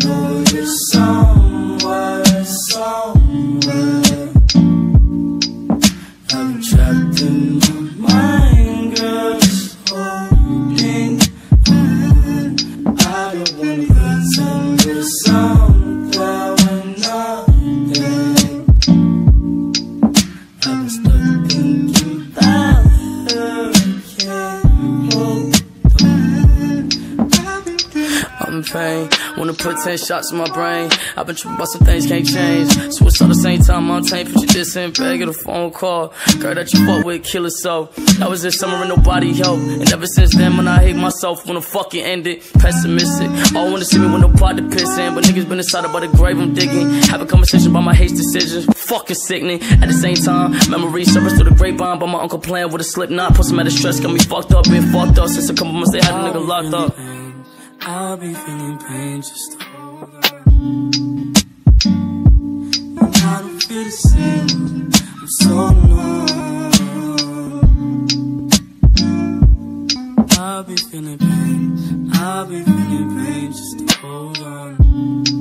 know you're somewhere, somewhere. I'm trapped in my mind, girl, just holding on. I don't wanna pretend you're somewhere when I'm there. I'm stuck thinking about her, can't hold on. I'm in pain, wanna put 10 shots in my brain. I've been tripping about some things can't change. Switch all the same time, I'm tame. Put you this in bag, get a phone call. Girl that you fuck with, kill herself. That was this summer and nobody helped. And ever since then, when I hate myself, wanna fucking end it. Pessimistic, all wanna see me with no pot to piss in. But niggas been inside about the grave I'm digging. Have a conversation about my hate decisions, fucking sickening. At the same time, memories surface through the grapevine. But my uncle playing with a slip knot. Put some out of stress, got me fucked up, been fucked up. Since a couple months they had a nigga locked up. I'll be feeling pain, just hold on. And I don't feel the same, I'm so numb. I'll be feeling pain, I'll be feeling pain, just hold on.